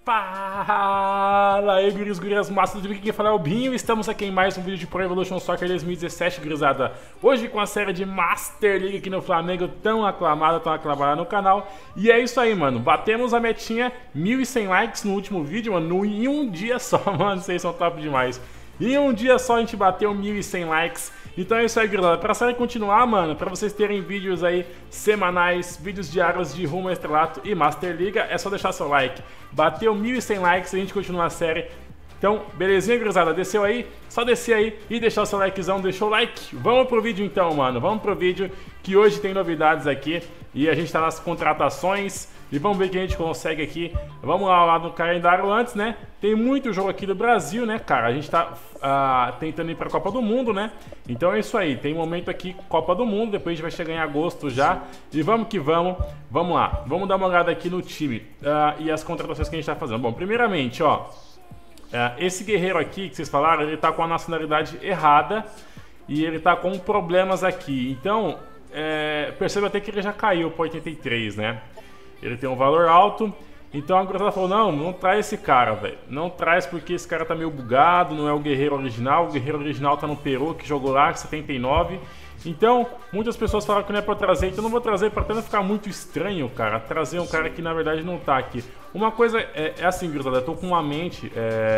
Fala aí, guris, gurias, massas, tudo bem? Quem fala é o Binho. Estamos aqui em mais um vídeo de Pro Evolution Soccer 2017, gurizada. Hoje com a série de Master League aqui no Flamengo, tão aclamada no canal. E é isso aí, mano. Batemos a metinha, 1.100 likes no último vídeo, mano, em um dia só, mano. Vocês são top demais. Em um dia só a gente bateu 1.100 likes. Então é isso aí, gurizada. Pra série continuar, mano, pra vocês terem vídeos aí semanais, vídeos diários de Rumo ao Estrelato e Master Liga, é só deixar seu like. Bateu 1.100 likes, a gente continua a série. Então, belezinha, gurizada? Desceu aí? Só descer aí e deixar o seu likezão. Deixou o like? Vamos pro vídeo então, mano. Vamos pro vídeo que hoje tem novidades aqui. E a gente tá nas contratações. E vamos ver o que a gente consegue aqui. Vamos lá no calendário antes, né? Tem muito jogo aqui do Brasil, né, cara? A gente tá tentando ir pra Copa do Mundo, né? Então é isso aí. Tem momento aqui, Copa do Mundo. Depois a gente vai chegar em agosto já. E vamos que vamos. Vamos lá. Vamos dar uma olhada aqui no time. E as contratações que a gente tá fazendo. Bom, primeiramente, ó. Esse guerreiro aqui que vocês falaram, ele tá com a nacionalidade errada. E ele tá com problemas aqui. Então, perceba até que ele já caiu para 83, né? Ele tem um valor alto. Então a gurizada falou, não traz esse cara, velho. Não traz porque esse cara tá meio bugado, não é o guerreiro original. O guerreiro original tá no Peru, que jogou lá, 79. Então, muitas pessoas falaram que não é pra trazer. Então eu não vou trazer pra até não ficar muito estranho, cara. Trazer um cara que na verdade não tá aqui. Uma coisa é assim, gurizada, eu tô com uma mente...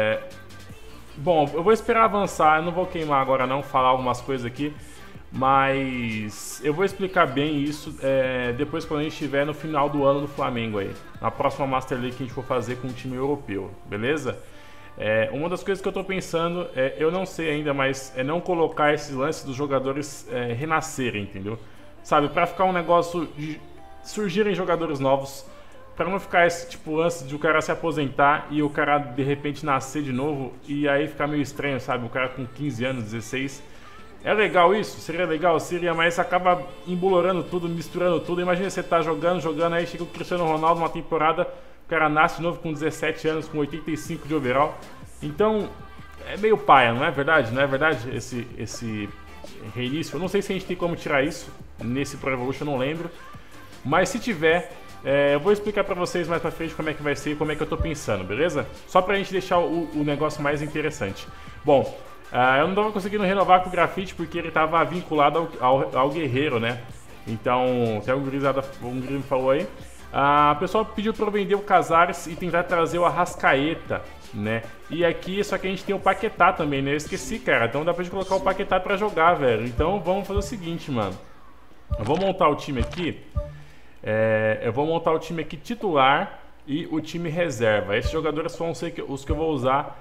Bom, eu vou esperar avançar. Eu não vou queimar agora não, falar algumas coisas aqui. Mas eu vou explicar bem isso depois quando a gente estiver no final do ano do Flamengo aí. Na próxima Master League que a gente for fazer com um time europeu, beleza? Uma das coisas que eu tô pensando, eu não sei ainda, mas é não colocar esses lances dos jogadores renascerem, entendeu? Sabe, pra ficar um negócio de surgirem jogadores novos, pra não ficar esse tipo lance de o cara se aposentar e o cara de repente nascer de novo e aí ficar meio estranho, sabe? O cara com 15 anos, 16... É legal isso? Seria legal? Seria, mas acaba embolorando tudo, misturando tudo. Imagina você tá jogando, aí chega o Cristiano Ronaldo numa temporada, o cara nasce de novo com 17 anos, com 85 de overall. Então, é meio paia, não é verdade? Não é verdade esse reinício? Eu não sei se a gente tem como tirar isso nesse Pro Evolution, eu não lembro. Mas se tiver, eu vou explicar pra vocês mais pra frente como é que vai ser e como é que eu tô pensando, beleza? Só pra gente deixar o negócio mais interessante. Bom... eu não estava conseguindo renovar com o Grafite porque ele estava vinculado ao guerreiro, né? Então, até um guri me falou aí. O pessoal pediu para eu vender o Casares e tentar trazer o Arrascaeta, né? E aqui, só que a gente tem o Paquetá também, né? Eu esqueci, cara. Então dá pra gente colocar o Paquetá para jogar, velho. Então vamos fazer o seguinte, mano. Eu vou montar o time aqui. Eu vou montar o time aqui titular e o time reserva. Esses jogadores vão ser os que eu vou usar...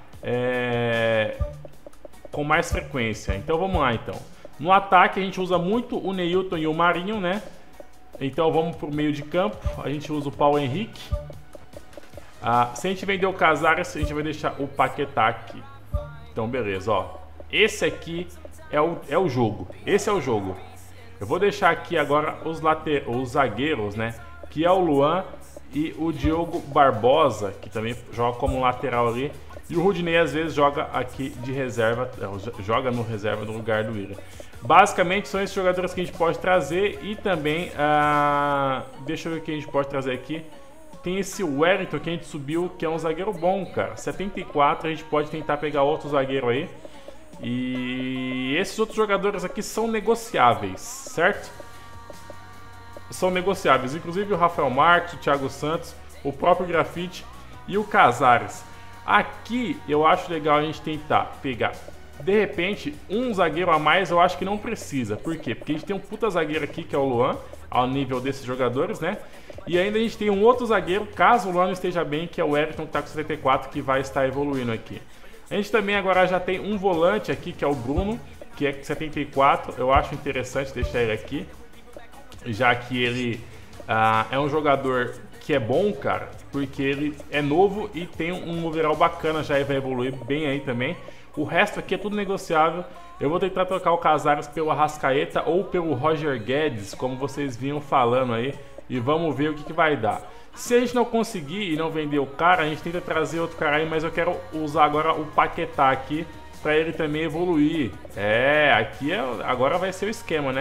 com mais frequência. Então vamos lá então. No ataque a gente usa muito o Neilton e o Marinho, né? Então vamos pro meio de campo. A gente usa o Paulo Henrique. Se a gente vender o Casares, a gente vai deixar o Paquetá aqui. Então beleza, ó. Esse aqui é o jogo. Esse é o jogo. Eu vou deixar aqui agora os zagueiros, né? Que é o Luan e o Diogo Barbosa, que também joga como lateral ali. E o Rudinei às vezes joga aqui de reserva, joga no reserva no lugar do Willian. Basicamente são esses jogadores que a gente pode trazer e também, deixa eu ver o que a gente pode trazer aqui. Tem esse Wellington que a gente subiu, que é um zagueiro bom, cara. 74, a gente pode tentar pegar outro zagueiro aí. E esses outros jogadores aqui são negociáveis, certo? São negociáveis, inclusive o Rafael Marques, o Thiago Santos, o próprio Grafite e o Casares. Aqui eu acho legal a gente tentar pegar, de repente, um zagueiro a mais. Eu acho que não precisa. Por quê? Porque a gente tem um puta zagueiro aqui, que é o Luan, ao nível desses jogadores, né? E ainda a gente tem um outro zagueiro, caso o Luan esteja bem, que é o Everton, que tá com 74, que vai estar evoluindo aqui. A gente também agora já tem um volante aqui, que é o Bruno, que é 74. Eu acho interessante deixar ele aqui, já que ele é um jogador que é bom, cara, porque ele é novo e tem um overall bacana já e vai evoluir bem aí também. O resto aqui é tudo negociável. Eu vou tentar trocar o Casares pelo Arrascaeta ou pelo Roger Guedes, como vocês vinham falando aí, e vamos ver o que vai dar. Se a gente não conseguir e não vender o cara, a gente tenta trazer outro cara aí, mas eu quero usar agora o Paquetá aqui para ele também evoluir. Aqui agora vai ser o esquema, né?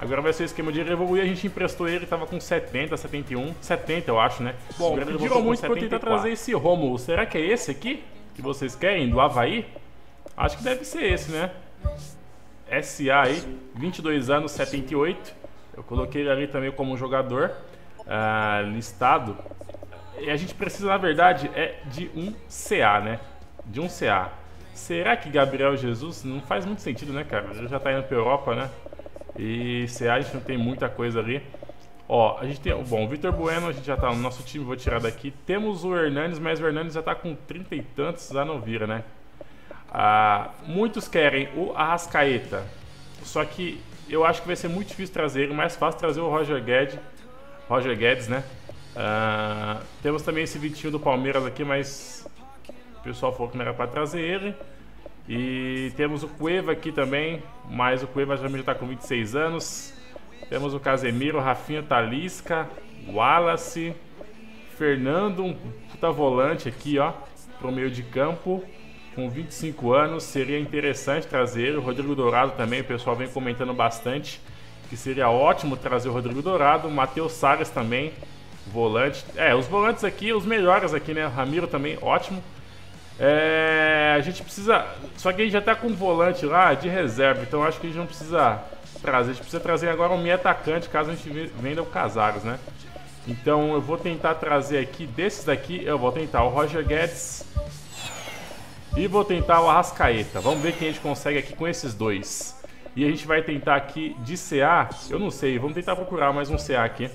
Agora vai ser o esquema de evoluir. A gente emprestou ele, tava com 70, 71, 70 eu acho, né? Bom, pediram muito pra eu tentar trazer esse Rômulo. Será que é esse aqui que vocês querem, do Avaí? Acho que deve ser esse, né? SA aí, 22 anos, 78. Eu coloquei ele ali também como jogador listado. E a gente precisa, na verdade, de um CA, né? De um CA. Será que Gabriel Jesus não faz muito sentido, né, cara? Ele já tá indo pra Europa, né? E CA a gente não tem muita coisa ali. Ó, a gente tem... Bom, o Vitor Bueno, a gente já tá no nosso time, vou tirar daqui. Temos o Hernanes, mas o Hernanes já tá com 30 e tantos, já não vira, né? Muitos querem o Arrascaeta. Só que eu acho que vai ser muito difícil trazer ele. Mais fácil trazer o Roger Guedes, né? Temos também esse Vitinho do Palmeiras aqui, mas o pessoal falou que não era pra trazer ele. E temos o Cueva aqui também, mas o Cueva já está com 26 anos. Temos o Casemiro, Rafinha, Talisca, Wallace, Fernando, um puta volante aqui, ó, pro meio de campo, com 25 anos. Seria interessante trazer ele. O Rodrigo Dourado também, o pessoal vem comentando bastante que seria ótimo trazer o Rodrigo Dourado. Matheus Salles também, volante. Os volantes aqui, os melhores aqui, né? Ramiro também, ótimo. A gente precisa... Só que a gente já tá com um volante lá de reserva, então acho que a gente não precisa trazer. A gente precisa trazer agora um meio atacante, caso a gente venda o Casares, né? Então eu vou tentar trazer aqui, desses daqui, eu vou tentar o Roger Guedes e vou tentar o Arrascaeta. Vamos ver quem a gente consegue aqui com esses dois. E a gente vai tentar aqui de CA, eu não sei, vamos tentar procurar mais um CA aqui.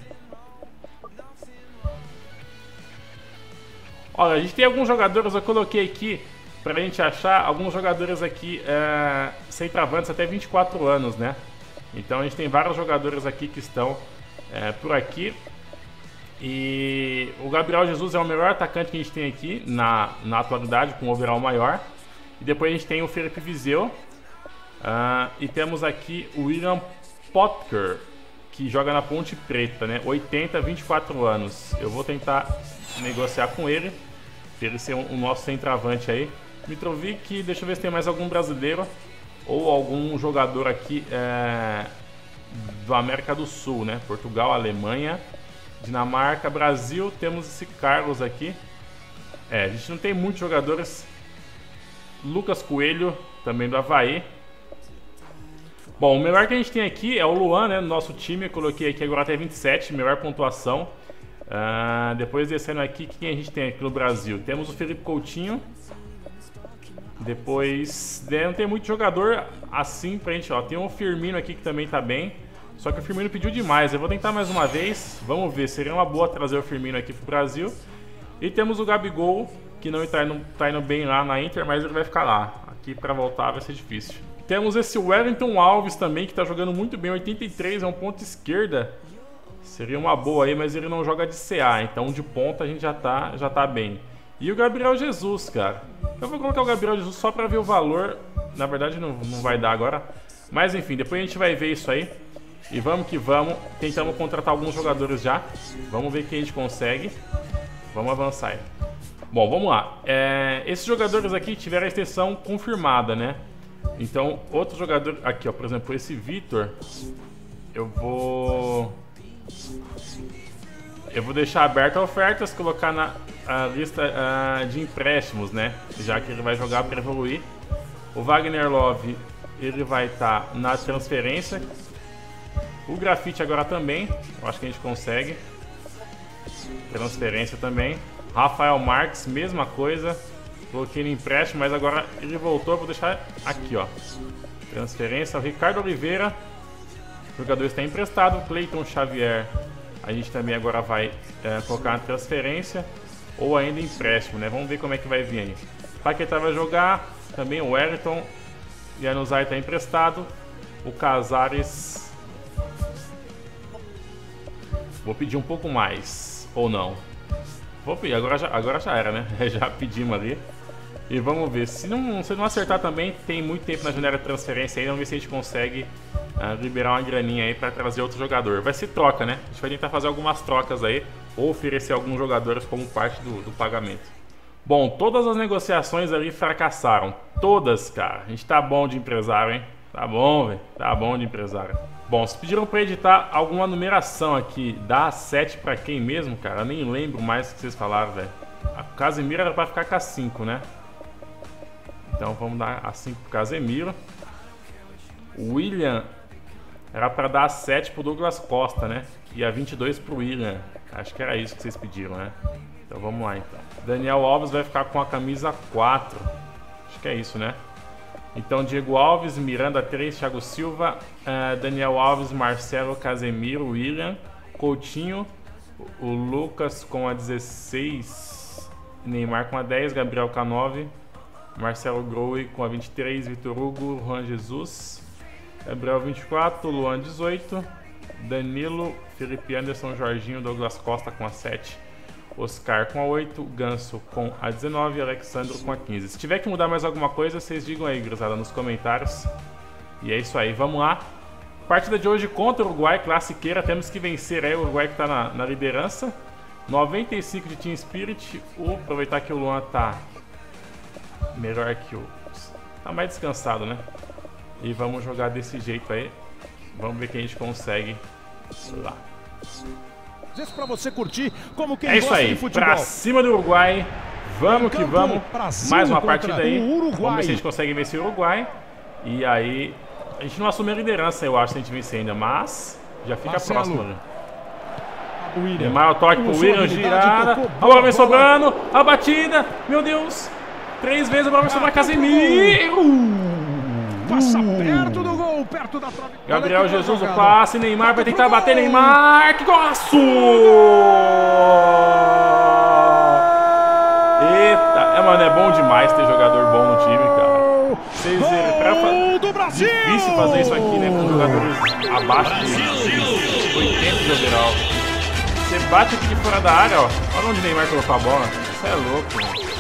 Olha, a gente tem alguns jogadores, eu coloquei aqui pra gente achar alguns jogadores aqui centroavantes até 24 anos, né? Então a gente tem vários jogadores aqui que estão por aqui. E o Gabriel Jesus é o melhor atacante que a gente tem aqui na atualidade, com um overall maior. E depois a gente tem o Felipe Viseu. E temos aqui o William Potker, que joga na Ponte Preta, né? 80, 24 anos. Eu vou tentar negociar com ele, pra ele ser o nosso centroavante aí. Mitrovic, deixa eu ver se tem mais algum brasileiro ou algum jogador aqui do América do Sul, né? Portugal, Alemanha, Dinamarca, Brasil. Temos esse Carlos aqui. A gente não tem muitos jogadores. Lucas Coelho, também do Avaí. Bom, o melhor que a gente tem aqui é o Luan, né? No nosso time, eu coloquei aqui agora até 27, melhor pontuação. Depois descendo aqui, quem a gente tem aqui no Brasil? Temos o Felipe Coutinho. Depois, não tem muito jogador assim pra gente, ó. Tem o Firmino aqui que também tá bem. Só que o Firmino pediu demais. Eu vou tentar mais uma vez. Vamos ver, seria uma boa trazer o Firmino aqui pro Brasil. E temos o Gabigol, que não tá indo bem lá na Inter, mas ele vai ficar lá. Aqui pra voltar vai ser difícil. Temos esse Wellington Alves também, que tá jogando muito bem. 83, é um ponto esquerda. Seria uma boa aí, mas ele não joga de CA, então de ponta a gente já tá bem. E o Gabriel Jesus, cara. Eu vou colocar o Gabriel Jesus só pra ver o valor. Na verdade não vai dar agora. Mas enfim, depois a gente vai ver isso aí. E vamos que vamos. Tentamos contratar alguns jogadores já. Vamos ver quem a gente consegue. Vamos avançar aí. Bom, vamos lá. Esses jogadores aqui tiveram a extensão confirmada, né? Então, outro jogador... Aqui, ó, por exemplo, esse Vitor. Eu vou deixar aberta ofertas, colocar na lista de empréstimos, né? Já que ele vai jogar para evoluir. O Wagner Love, ele vai estar na transferência. O Grafite agora também, eu acho que a gente consegue. Transferência também. Rafael Marques, mesma coisa. Coloquei no empréstimo, mas agora ele voltou. Vou deixar aqui, ó. Transferência. O Ricardo Oliveira, o jogador está emprestado. Cleiton Xavier, a gente também agora vai colocar na transferência ou ainda empréstimo, né? Vamos ver como é que vai vir aí. Paquetá vai jogar, também o Wellington. Januzaj está emprestado. O Casares, vou pedir um pouco mais, ou não. Vou pedir, agora já era, né? Já pedimos ali. E vamos ver, se não acertar também, tem muito tempo na janela de transferência aí. Vamos ver se a gente consegue liberar uma graninha aí para trazer outro jogador. Vai ser troca, né? A gente vai tentar fazer algumas trocas aí, ou oferecer alguns jogadores como parte do pagamento. Bom, todas as negociações ali fracassaram. Todas, cara. A gente tá bom de empresário, hein? Tá bom, velho. Tá bom de empresário. Bom, vocês pediram pra editar alguma numeração aqui. Dá 7 pra quem mesmo, cara? Eu nem lembro mais o que vocês falaram, velho. A Casemiro era pra ficar com a 5, né? Então vamos dar a 5 pro Casemiro. O William era pra dar a 7 pro Douglas Costa, né? E a 22 pro William. Acho que era isso que vocês pediram, né? Então vamos lá, então. Daniel Alves vai ficar com a camisa 4. Acho que é isso, né? Então Diego Alves, Miranda 3, Thiago Silva, Daniel Alves, Marcelo, Casemiro, William, Coutinho, o Lucas com a 16, Neymar com a 10, Gabriel com a 9, Marcelo Grohe com a 23, Vitor Hugo, Juan Jesus, Gabriel 24, Luan 18, Danilo, Felipe Anderson, Jorginho, Douglas Costa com a 7, Oscar com a 8, Ganso com a 19 e Alexandro com a 15. Se tiver que mudar mais alguma coisa, vocês digam aí, gurizada, nos comentários. E é isso aí, vamos lá. Partida de hoje contra o Uruguai, classiqueira. Temos que vencer aí o Uruguai que está na liderança. 95 de Team Spirit. Aproveitar que o Luan tá melhor que o... Tá mais descansado, né? E vamos jogar desse jeito aí. Vamos ver quem a gente consegue lá. Para você curtir como quem é isso aí, pra cima do Uruguai. Vamos que vamos. Mais uma partida aí. Vamos ver se a gente consegue vencer o Uruguai. E aí, a gente não assume a liderança, eu acho, se a gente vencer ainda. Mas já fica próximo, né? Neymar, o toque pro William, girada. A bola vem sobrando. A batida. Meu Deus. 3 vezes a bola vem sobrar. Casemiro. Passa perto do gol, perto da trave. Gabriel Jesus, o passe, Neymar vai tentar bater, Neymar, que golaço! Eita, mano, é bom demais ter jogador bom no time, cara. Vocês viram, difícil fazer isso aqui, né, com jogadores abaixo de 80 de overall. Você bate aqui de fora da área, ó, olha onde o Neymar colocou a bola, isso é louco, mano.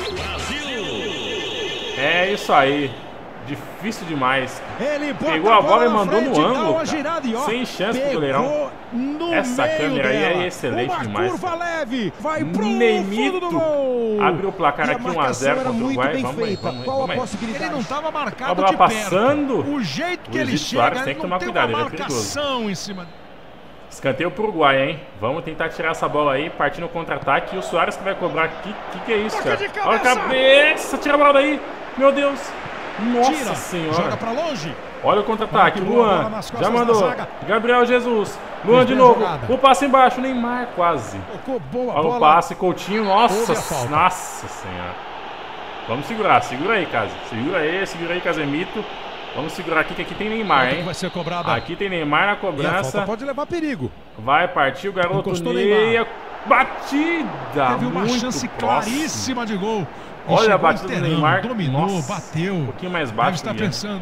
É isso aí. Difícil demais. Pegou a bola e mandou no ângulo, cara. Sem chance pro goleirão. Essa câmera aí é excelente demais. Neymito abriu o placar aqui 1-0 contra o Uruguai. Vamos aí, vamos aí. Ele não estava marcado a bola passando. O jeito que ele chega, tem que tomar cuidado, ele é perigoso. Em cima. Escanteio pro Uruguai, hein? Vamos tentar tirar essa bola aí, partindo no contra-ataque. E o Suárez que vai cobrar aqui. Que é isso, cara? Olha a cabeça, tira a bola daí. Meu Deus. Nossa senhora. Joga pra longe. Olha o contra-ataque. Luan já mandou. Gabriel Jesus. Luan de novo. O passe embaixo. Neymar quase. Olha o passe. Coutinho. Nossa senhora. Vamos segurar. Segura aí, Casa. Segura aí, Casemito. Vamos segurar aqui, que aqui tem Neymar, hein? Vai ser cobrada. Aqui tem Neymar na cobrança. Pode levar perigo. Vai partir o garoto Neia. Batida. Teve uma chance claríssima de gol. Olha a batida do Neymar. Dominou, nossa, bateu. Um pouquinho mais baixo. Está pensando.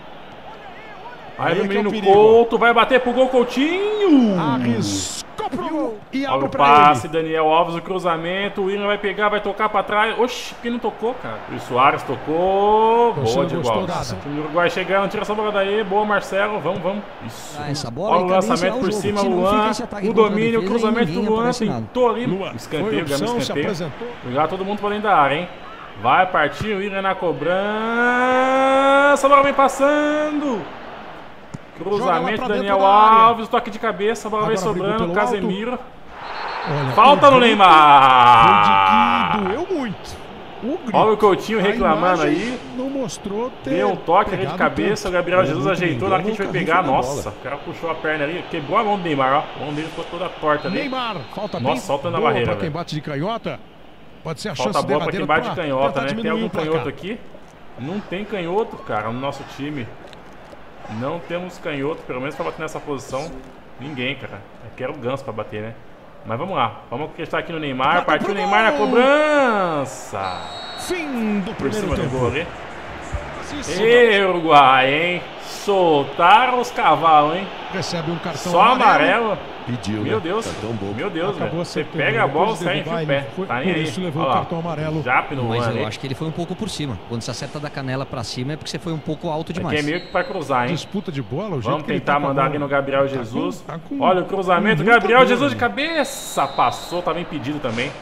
Aí o menino Couto vai bater pro gol, Coutinho. Arriscou pro gol. E olha o passe, Daniel Alves, o cruzamento. O William vai pegar, vai tocar pra trás. Oxi, quem não tocou, cara? O Suárez tocou. Boa, Diego Alves. O Uruguai chegando, tira essa bola daí. Boa, Marcelo. Vamos. Isso. Essa bola olha o lançamento por cima, Luan. O domínio, o cruzamento do Luan. Tentou ali. Escanteio, escanteio. Jogar todo mundo pra dentro da área, hein? Vai partir o William na cobrança. A bola vem passando. Cruzamento, Daniel Alves. Toque de cabeça. A bola vem sobrando. Casemiro. Falta no Neymar. Doeu muito. Olha o Coutinho reclamando aí. Não mostrou ter. Deu um toque ali de cabeça. O Gabriel Jesus ajeitou. Na hora que a gente vai pegar. Nossa, o cara puxou a perna ali. Quebrou a mão do Neymar. Ó. A mão dele ficou toda torta ali. Neymar. Falta bem. Nossa, solta na barreira. Pra quem bate de canhota. Pode ser a chance falta boa pra quem bate de canhota, né? Tem algum canhoto canhoto aqui? Não tem canhoto, cara, no nosso time. Não temos canhoto, pelo menos pra bater nessa posição. Ninguém, cara. Eu quero o Ganso pra bater, né? Mas vamos lá. Vamos acreditar aqui no Neymar. Partiu o Neymar na cobrança. Fim do primeiro tempo. Por cima do gol ali. E Uruguai, hein? Soltaram os cavalos, hein? Recebe um cartão só amarelo. Pediu, meu Deus, meu Deus, velho. Você pega a bola e sai em pé. Tá nem aí. Isso levou o cartão amarelo. Mas eu acho que ele foi um pouco por cima. Quando você acerta da canela pra cima é porque você foi um pouco alto demais. Aqui é meio que pra cruzar, hein? Disputa de bola, o jeito vamos tentar mandar ali no Gabriel Jesus. Tá com olha o cruzamento, Gabriel Jesus de cabeça. Passou, tava impedido também.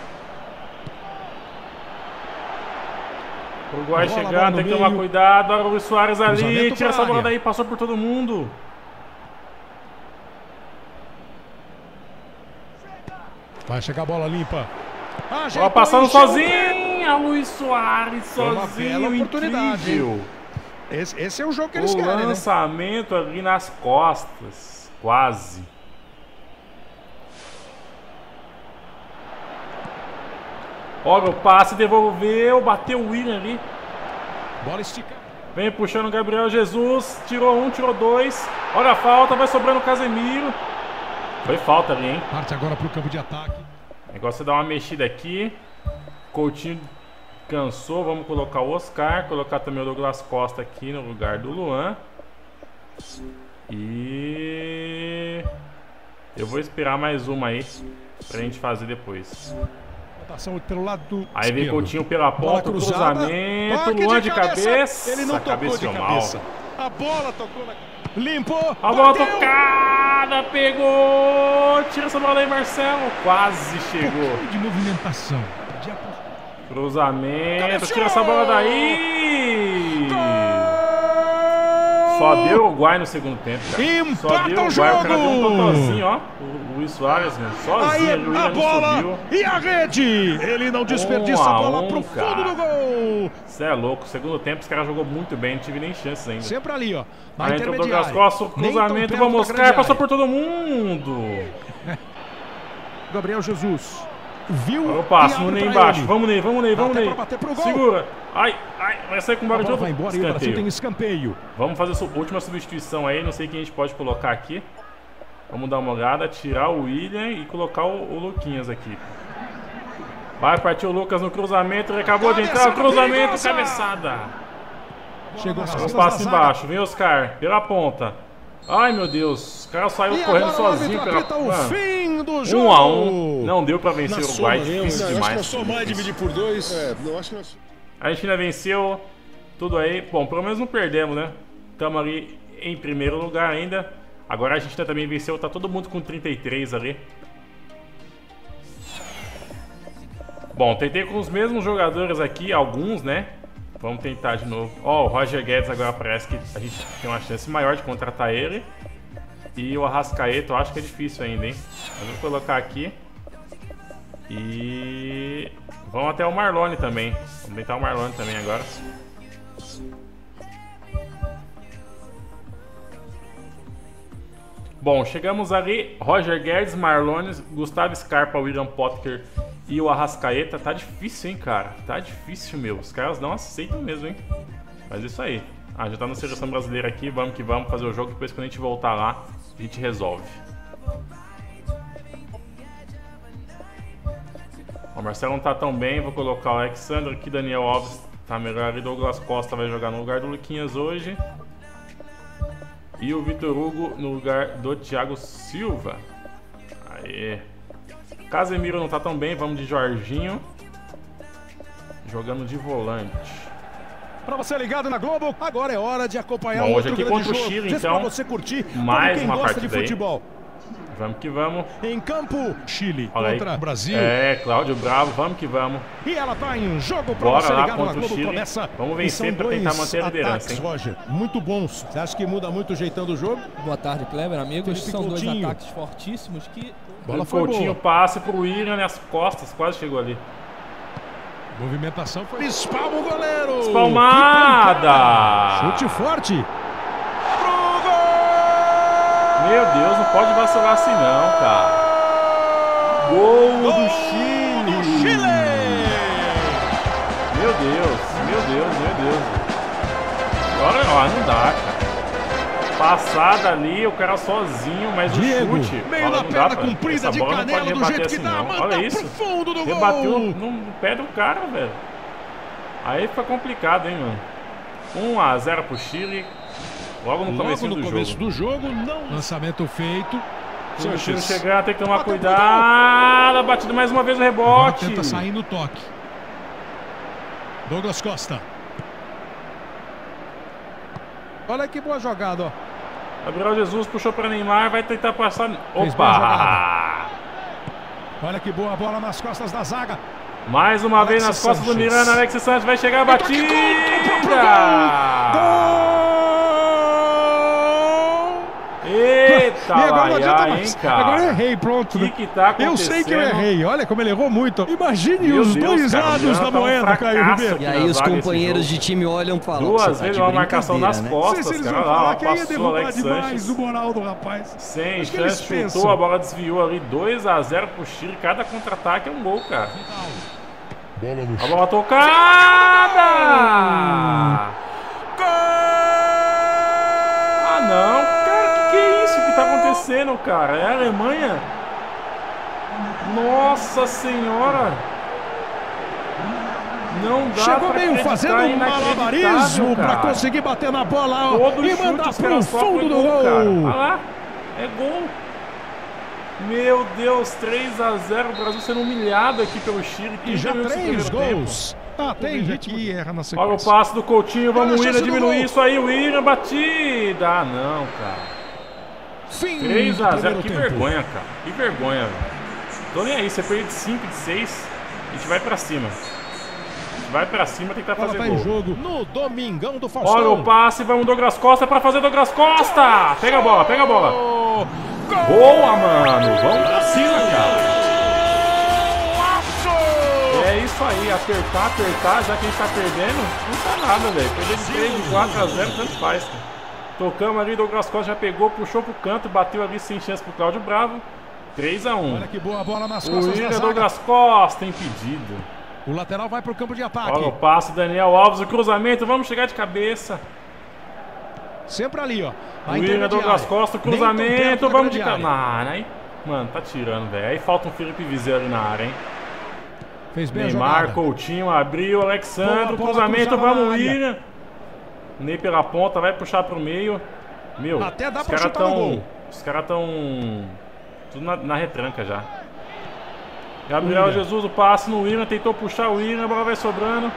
Uruguai chegando, tem que tomar cuidado. Olha o Luiz Suárez ali, tira essa bola daí, passou por todo mundo. Vai chegar a bola limpa. Ó, passando sozinho. Luiz Soares sozinho. Uma bela oportunidade. Incrível. Esse é o jogo que eles o querem, lançamento ali nas costas. Quase. Olha o passe, devolveu. Bateu o William ali. Bola esticada. Vem puxando o Gabriel Jesus. Tirou um, tirou dois. Olha a falta, vai sobrando o Casemiro. Foi falta ali, hein? Parte agora pro campo de ataque. O negócio é dar uma mexida aqui. Coutinho cansou. Vamos colocar o Oscar. Colocar também o Douglas Costa aqui no lugar do Luan. E... eu vou esperar mais uma aí pra gente fazer depois. Pelo lado aí vem Coutinho pela ponta, cruzamento, Luan de cabeça. Ele não tocou de cabeça. A bola tocou na... Limpou. A bola tocada, pegou. Tira essa bola aí, Marcelo. Quase chegou. De movimentação. Cruzamento, tira essa bola daí. Só deu o Uruguai no segundo tempo, cara. Só deu o Uruguai, o cara deu um totozinho, ó. O Luiz Soares, mano, sozinho. Aí, a bola subiu. E a rede. Ele não desperdiça a bola pro fundo do gol. Você é louco. Segundo tempo, os caras jogou muito bem. Não tive nem chances ainda. Sempre ali, ó. Aí entra o Douglas Costa, cruzamento, vamos Oscar, passou por todo mundo. Gabriel Jesus. Viu? Olha o passe, vamos Ney embaixo. Vamos Ney, vamos Ney, vamos Ney. Segura. Ai, vai sair com o barulho de vai embora, escanteio. Tem escanteio. Vamos fazer a última substituição aí. Não sei quem a gente pode colocar aqui. Vamos dar uma olhada, tirar o William e colocar o Luquinhas aqui. Vai partir o Lucas no cruzamento. Ele acabou de entrar, o cruzamento, cabeçada. Chegou o passe embaixo, vem Oscar, pela ponta. Ai meu Deus, o cara saiu correndo sozinho pela ponta. 1 a 1, não deu pra vencer o Uruguai, difícil demais. Acho que somar e dividir por 2. Não, acho que nós... A Argentina venceu, tudo aí. Bom, pelo menos não perdemos, né? Estamos ali em primeiro lugar ainda. Agora a Argentina também venceu, tá todo mundo com 33 ali. Bom, tentei com os mesmos jogadores aqui, alguns, né? Vamos tentar de novo. Ó, o Roger Guedes agora parece que a gente tem uma chance maior de contratar ele. E o Arrascaeta eu acho que é difícil ainda, hein? Mas vou colocar aqui. E... vamos até o Marlone também. Vamos tentar o Marlone também agora. Bom, chegamos ali. Roger Guedes, Marlone, Gustavo Scarpa, William Potker e o Arrascaeta. Tá difícil, hein, cara? Tá difícil, meu. Os caras não aceitam mesmo, hein? Mas isso aí. Já tá na seleção brasileira aqui. Vamos que vamos fazer o jogo. Depois, quando a gente voltar lá, a gente resolve. O Marcelo não tá tão bem. Vou colocar o Alexandre aqui. Daniel Alves tá melhor ali. Douglas Costa vai jogar no lugar do Luquinhas hoje. E o Vitor Hugo no lugar do Thiago Silva. Aê. Casemiro não tá tão bem, vamos de Jorginho. Jogando de volante. Pra você ligado na Globo, agora é hora de acompanhar o outro hoje aqui contra o Chile, então. Pra você curtir mais uma partida partida de futebol. Aí. Vamos que vamos. Em campo, Chile contra o Brasil. É, Cláudio Bravo, vamos que vamos. E ela tá em jogo pra bora você lá ligado contra na Globo. o Chile. Começa. Vamos vencer pra tentar manter a liderança, hein? Roger, muito bons. Você acha que muda muito o jeitão do jogo? Boa tarde, Kleber, amigos. São dois ataques fortíssimos que... O Coutinho passe pro William nas costas, quase chegou ali. Movimentação foi... Espalma o goleiro! Espalmada! Chute forte! Meu Deus, não pode vacilar assim não, cara. Gol do Chile! Meu Deus, meu Deus, meu Deus. Agora não dá, cara. Passada ali, o cara sozinho, mas o chute. Meio da perna comprida de Canelo do jeito que dá, olha isso. Fundo do rebateu gol. no pé do cara, velho. Aí fica complicado, hein, mano. 1 a 0 pro Chile. Logo no começo do jogo. Não. Lançamento feito. Se o Chile chegar, tem que tomar cuidado. Batida mais uma vez no rebote. Tenta sair no toque. Douglas Costa. Olha que boa jogada, ó. Gabriel Jesus puxou para Neymar, vai tentar passar. Opa! Olha que boa bola nas costas da zaga. Mais uma vez nas costas do Miranda. Alexis Sanches vai chegar a batida. Gol! Eita! tá E agora não adianta hein, mais. cara? Agora eu errei, pronto. O que tá acontecendo? Eu sei que eu errei. Olha como ele errou muito. Imagine Meu os Deus, dois cara, lados da tá um moeda, Caio fracasso Ribeiro. E aí os zaga esse companheiros jogo. de time olham e falam... Duas "Você tá vezes de uma marcação nas brincadeira, né?" Não sei se costas, eles cara. vão Lá, falar que aí ia passou o derrubar Alex demais Sanches. o moral do rapaz. Sem Acho que eles chance, pensam. chutou, a bola desviou ali, 2-0 pro Chile. Cada contra-ataque é um gol, cara. A bola tocada! Ah, não. Cara, que é isso que tá acontecendo, cara? É a Alemanha? Nossa Senhora! Não dá Chegou pra meio acreditar, fazendo um inacreditável, malabarismo pra cara. conseguir bater na bola Todo e chute mandar os pro caras só fundo foi do gol, cara. Olha gol. lá, é gol. Meu Deus, 3-0, o Brasil sendo humilhado aqui pelo Chile. E já 3 gols. gols. Ah, tem gente que erra na Olha o sequência. passe do Coutinho, vamos Olha a Willian chance do diminuir gol. isso aí, Willian, batida. Ah, não, cara. Fim 3-0, do que primeiro tempo. vergonha, cara. Que vergonha, velho. Tô nem aí, você perde de 5, de 6, a gente vai pra cima. A gente vai pra cima tentar Bola fazer tá gol. em jogo no Domingão do Faustão. Olha o passe, vamos Douglas Costa pra fazer Douglas Costa. Pega a bola, pega a bola. Boa, mano. Vamos pra cima, cara. É isso aí, apertar, já que a gente tá perdendo, não tá nada, velho. Perder de 3, de 4-0, tanto faz, cara. Tocamos ali, Douglas Costa já pegou, puxou pro canto, bateu ali sem chance pro Cláudio Bravo. 3-1. Olha que boa bola nas O costas da Willian zaga. Douglas Costa, impedido. O lateral vai pro campo de ataque. Olha o passe, Daniel Alves, o cruzamento, vamos chegar de cabeça. Sempre ali, ó. O Willian Douglas Costa, o Nem tão perto cruzamento, da vamos de grande cabeça. área. Aí, mano, tá tirando, velho. Aí falta um Felipe Viseu ali na área, hein. Fez bem a Neymar, jogada. Coutinho, abriu, Alexandre, Boa bola cruzamento, cruzada na vamos área. Willian. Ney pela ponta, vai puxar pro meio. Meu, Até dá os pra caras chutar no tão... gol. Os caras tão... Tudo na retranca já. Gabriel Willian. Jesus, o passe no Willian, tentou puxar o Willian, a bola vai sobrando.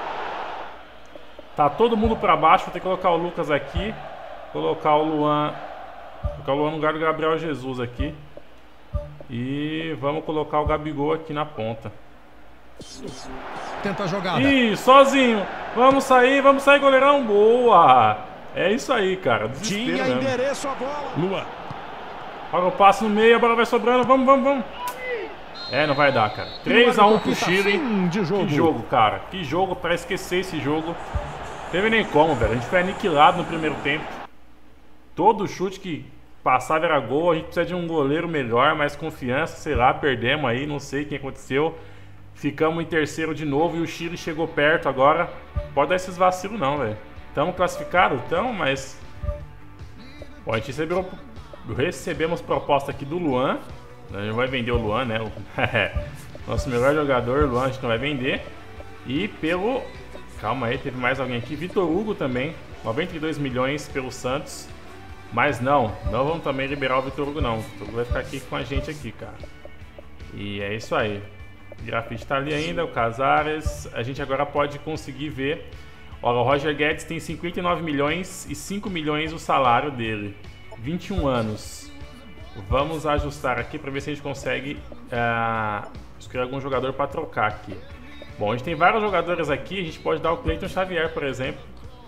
Tá todo mundo pra baixo, vou ter que colocar o Lucas aqui. Colocar o Luan no lugar do Gabriel Jesus aqui. E vamos colocar o Gabigol aqui na ponta. Tenta a jogada. Ih, sozinho. Vamos sair, goleirão. Boa. É isso aí, cara. Desespero Tinha mesmo. endereço a bola. Luan. Olha o passe no meio, a bola vai sobrando. Vamos. É, não vai dar, cara. 3-1 pro Chile. Fim de jogo. Que jogo, cara. Que jogo pra esquecer esse jogo. Teve nem como, velho. A gente foi aniquilado no primeiro tempo. Todo chute que passava era gol. A gente precisa de um goleiro melhor, mais confiança. Sei lá, perdemos aí. Não sei o que aconteceu. Ficamos em terceiro de novo e o Chile chegou perto agora. Pode dar esses vacilos não, velho. Estamos classificados? Estamos, mas... Bom, a gente recebemos proposta aqui do Luan. A gente vai vender o Luan, né? Nosso melhor jogador, Luan, a gente não vai vender. E pelo... Calma aí, teve mais alguém aqui. Vitor Hugo também. 92 milhões pelo Santos. Mas não vamos também liberar o Vitor Hugo não. O Vitor Hugo vai ficar aqui com a gente aqui, cara. E é isso aí. O Grafite tá ali ainda, o Casares. A gente agora pode conseguir ver. Olha, o Roger Guedes tem 59 milhões e 5 milhões o salário dele. 21 anos. Vamos ajustar aqui para ver se a gente consegue escolher algum jogador para trocar aqui. Bom, a gente tem vários jogadores aqui. A gente pode dar o Cleiton Xavier, por exemplo.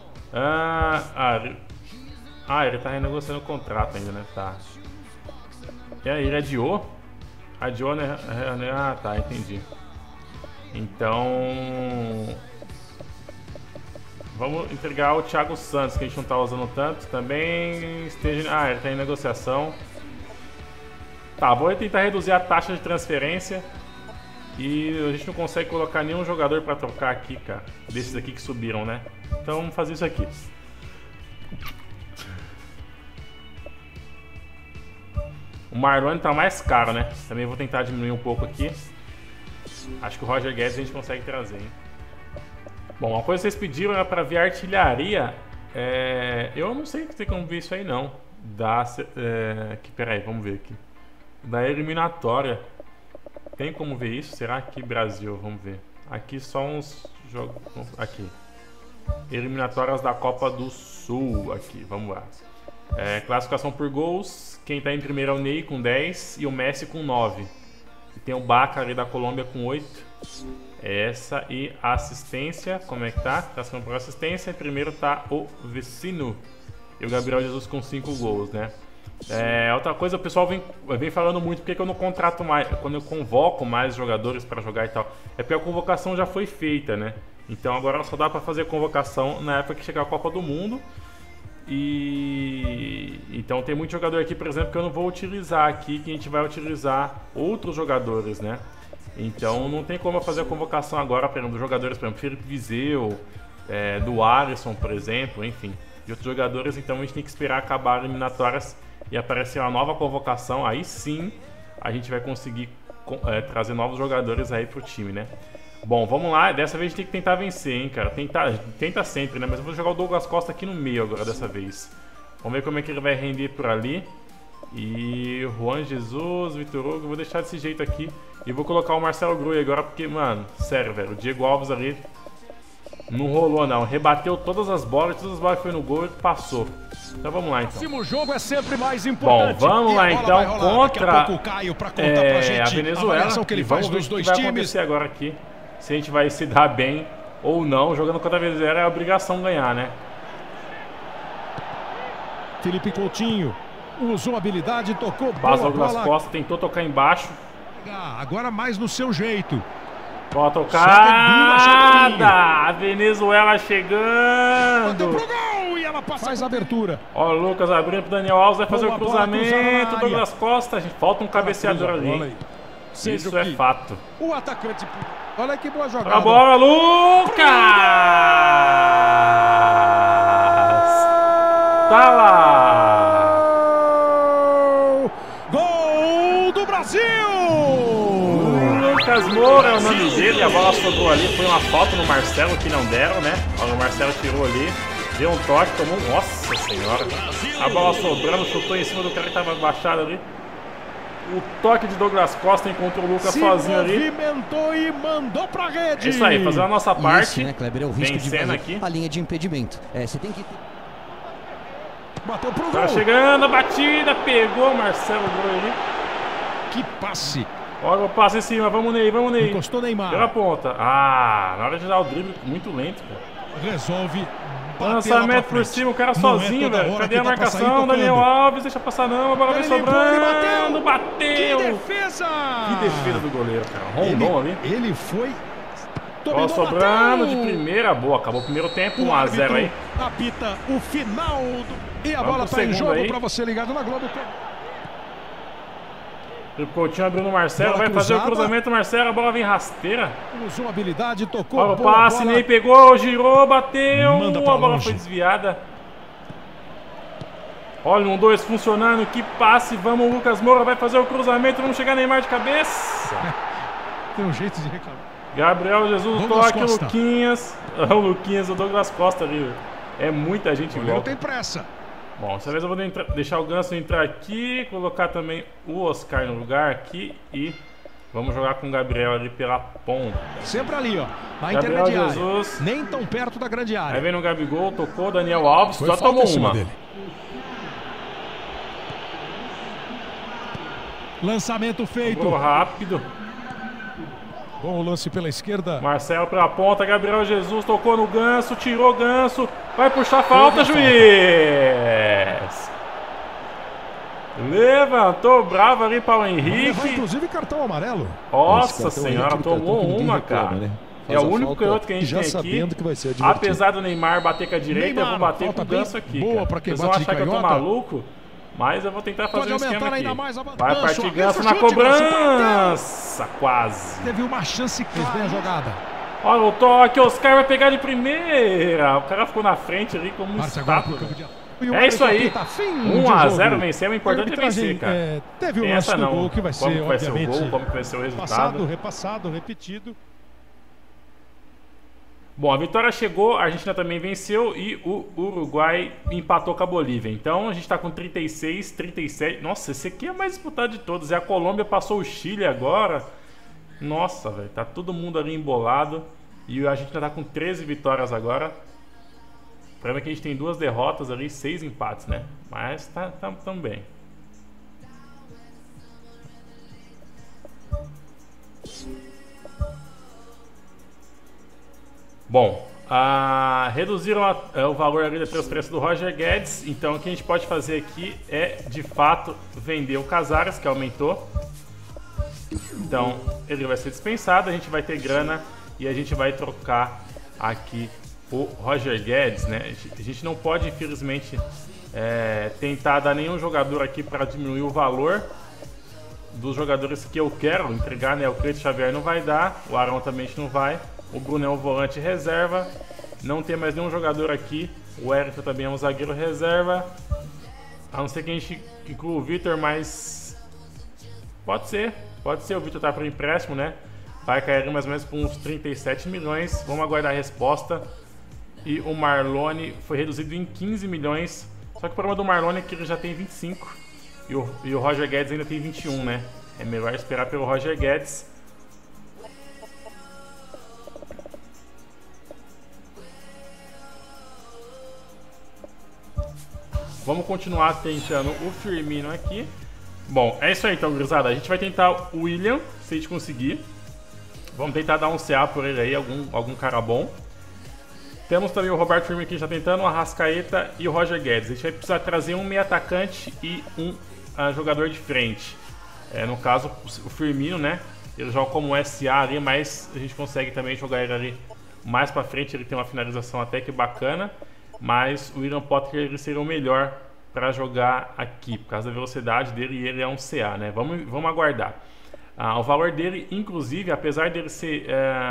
Ele tá renegociando o contrato ainda, né? Tá. E aí, ele adiou? Adiou, né? Ah, tá, entendi. Então... Vamos entregar o Thiago Santos, que a gente não tá usando tanto. Também esteja... ele tá em negociação. Tá, vou tentar reduzir a taxa de transferência. E a gente não consegue colocar nenhum jogador pra trocar aqui, cara. Desses aqui que subiram, né? Então vamos fazer isso aqui. O Marlon tá mais caro, né? Também vou tentar diminuir um pouco aqui. Acho que o Roger Guedes a gente consegue trazer, hein? Bom, uma coisa que vocês pediram era pra ver artilharia. Eu não sei se tem como ver isso aí, não. Peraí, vamos ver aqui. Da eliminatória. Tem como ver isso? Será que Brasil? Vamos ver. Aqui só uns jogos... Aqui. Eliminatórias da Copa do Sul. Aqui, vamos lá. Classificação por gols. Quem tá em primeiro é o Ney com 10 e o Messi com 9. E tem o Baca ali da Colômbia com 8. Essa e a assistência, como é que tá? Classificação por assistência. Primeiro tá o Vecino e o Gabriel Jesus com 5 gols, né? Outra coisa, o pessoal vem falando muito porque eu não contrato mais, quando eu convoco mais jogadores para jogar e tal. É porque a convocação já foi feita, né? Então agora só dá para fazer convocação na época que chegar a Copa do Mundo. E então tem muito jogador aqui, por exemplo, que eu não vou utilizar aqui, que a gente vai utilizar outros jogadores, né? Então não tem como eu fazer a convocação agora, por exemplo, dos jogadores, por exemplo, Felipe Viseu, do Alisson, por exemplo, enfim, de outros jogadores. Então a gente tem que esperar acabar as eliminatórias e aparecer uma nova convocação. Aí sim a gente vai conseguir trazer novos jogadores aí pro time, né? Bom, vamos lá. Dessa vez a gente tem que tentar vencer, hein, cara. Tenta sempre, né? Mas eu vou jogar o Douglas Costa aqui no meio agora, dessa vez. Vamos ver como é que ele vai render por ali. E Juan Jesus, Vitor Hugo, eu vou deixar desse jeito aqui. E vou colocar o Marcelo Groi agora, porque, mano, sério, velho. O Diego Alves ali não rolou, não. Rebateu todas as bolas foi no gol e passou. Então vamos lá, então. O próximo jogo é sempre mais importante. Bom, vamos lá, então, contra a Venezuela. Que ele vamos ver o que vai acontecer agora aqui. Se a gente vai se dar bem ou não. Jogando contra a Venezuela é obrigação ganhar, né? Felipe Coutinho usou habilidade, tocou Passa o Douglas Costa, tentou tocar embaixo. Agora mais no seu jeito. Boa tocada! A Venezuela chegando! Pro gol, e ela passa. Faz a abertura. Ó, o Lucas abrindo pro Daniel Alves, vai fazer o cruzamento. Douglas Costa, falta um cabeceador ali. Isso é fato. O atacante. Olha que boa jogada. A bola, Lucas! Tá lá! Gol do Brasil! Lucas Moura é o nome dele. A bola sobrou ali. Foi uma falta no Marcelo que não deram, né? O Marcelo tirou ali. Deu um toque, tomou. Nossa senhora! A bola sobrando, chutou em cima do cara que tava baixado ali. O toque de Douglas Costa encontrou o Lucas sozinho ali. Movimentou e mandou pra rede. É isso aí, fazer a nossa parte. Isso, né, Kleber? É o risco de fazer aqui a linha de impedimento. Você tem que... Bateu pro gol. Tá chegando a batida, pegou o Marcelo Groi ali. Que passe. Olha o passe em cima, vamos Ney, vamos Ney. Encostou Neymar. Pela ponta. Na hora de dar o drible, muito lento, cara. Resolve. Lançamento por cima, o cara sozinho, velho. Cadê a marcação? Daniel Alves, deixa passar não, a bola vem sobrando. Bateu! Que defesa! Que defesa do goleiro, cara. Rondon ali. Ele foi. Bola sobrando de primeira, boa. Acabou o primeiro tempo, 1 a 0 aí. Apita o final e a bola tá em jogo pra você ligado na Globo. O Coutinho abriu no Marcelo, vai fazer o cruzamento, Marcelo, a bola vem rasteira. Usou habilidade, tocou. Olha o passe, Ney pegou, girou, bateu, a bola foi desviada. Olha, 1-2 funcionando, que passe, vamos, Lucas Moura vai fazer o cruzamento, vamos chegar Neymar de cabeça. Tem um jeito de reclamar. Gabriel Jesus, toque, Luquinhas. O Luquinhas, o Douglas Costa ali. É muita gente igual. Não tem pressa. Bom, dessa vez eu vou deixar o Ganso entrar aqui, colocar também o Oscar no lugar aqui e vamos jogar com o Gabriel ali pela ponta. Sempre ali, ó, na Gabriel intermediária. Jesus. Nem tão perto da grande área. Aí vem no Gabigol, tocou, Daniel Alves, só tomou uma. Dele. Lançamento feito. Jogou rápido. Bom lance pela esquerda. Marcelo pela ponta, Gabriel Jesus tocou no Ganso, tirou Ganso, vai puxar falta, juiz! Levantou bravo ali para o Henrique. Inclusive cartão amarelo. Nossa senhora, tomou uma, cara. Né? É o único canhoto que a gente tem aqui. Que vai ser apesar do Neymar bater com a direita, eu vou bater com o Ganso aqui. Boa para quem vocês vão achar que eu tô maluco, mas eu vou tentar fazer um esquema aqui. Vai partir Ganso na cobrança. Quase. Teve uma chance, fez bem a jogada. Olha o toque, Oscar vai pegar de primeira. O cara ficou na frente ali como um estátua. É isso aí. 1 a 0 vencemos, o importante é vencer, cara. Teve um lance do gol que vai ser, obviamente, ser o gol, como vai ser o resultado. Repassado, repetido. Bom, a vitória chegou, a Argentina também venceu e o Uruguai empatou com a Bolívia. Então a gente tá com 36, 37. Nossa, esse aqui é mais disputado de todos. E a Colômbia passou o Chile agora. Nossa, velho, tá todo mundo ali embolado. E a Argentina tá com 13 vitórias agora. O problema é que a gente tem 2 derrotas ali, 6 empates, né? Mas tá tão bem. Bom, Reduziram o valor ali da transferência do Roger Guedes. Então o que a gente pode fazer aqui é, de fato, vender o Casares, que aumentou. Então ele vai ser dispensado, a gente vai ter grana e a gente vai trocar aqui o Roger Guedes, né? A gente não pode, infelizmente, tentar dar nenhum jogador aqui para diminuir o valor dos jogadores que eu quero entregar, né? O Cleiton Xavier não vai dar, o Arão também a gente não vai, o Bruno é um volante reserva, não tem mais nenhum jogador aqui, o Eric também é um zagueiro reserva, a não ser que a gente inclua o Vitor, mas pode ser o Vitor tá para empréstimo, né? Vai cair mais ou menos por uns 37 milhões, vamos aguardar a resposta. E o Marlone foi reduzido em 15 milhões, só que o problema do Marlone é que ele já tem 25 e o Roger Guedes ainda tem 21, né? É melhor esperar pelo Roger Guedes. Vamos continuar tentando o Firmino aqui. Bom, é isso aí então, gurizada. A gente vai tentar o William, se a gente conseguir. Vamos tentar dar um CA por ele aí, algum cara bom. Temos também o Roberto Firmino aqui já tentando, o Arrascaeta e o Roger Guedes. A gente vai precisar trazer um meio atacante e um jogador de frente. No caso, o Firmino, né? Ele joga como SA ali, mas a gente consegue também jogar ele ali mais pra frente. Ele tem uma finalização até que bacana. Mas o William Potter ele seria o melhor para jogar aqui, por causa da velocidade dele, e ele é um CA, né? Vamos aguardar. O valor dele, inclusive, apesar dele ser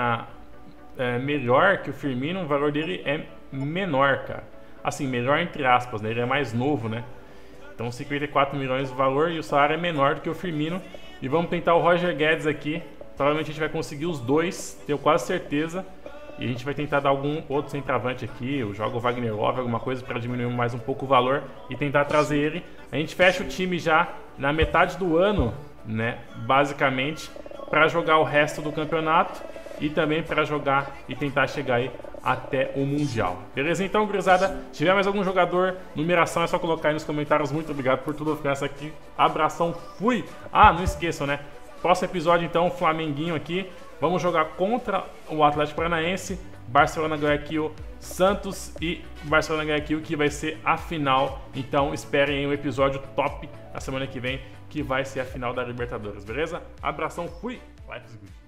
melhor que o Firmino, o valor dele é menor, cara. Assim, melhor entre aspas, né? Ele é mais novo, né? Então 54 milhões o valor e o salário é menor do que o Firmino. E vamos tentar o Roger Guedes aqui. Provavelmente a gente vai conseguir os dois, tenho quase certeza. E a gente vai tentar dar algum outro centroavante aqui, eu jogo o Wagner Love, alguma coisa para diminuir mais um pouco o valor e tentar trazer ele. A gente fecha o time já na metade do ano, né, basicamente, para jogar o resto do campeonato e também para jogar e tentar chegar aí até o Mundial. Beleza? Então, gurizada, se tiver mais algum jogador, numeração é só colocar aí nos comentários. Muito obrigado por tudo, ficar aqui. Abração, fui! Não esqueçam, né? Próximo episódio, então, Flamenguinho aqui. Vamos jogar contra o Atlético Paranaense, Barcelona Guayaquil, Santos e Barcelona Guayaquil, que vai ser a final. Então esperem um episódio top na semana que vem, que vai ser a final da Libertadores, beleza? Abração, fui! Life is good.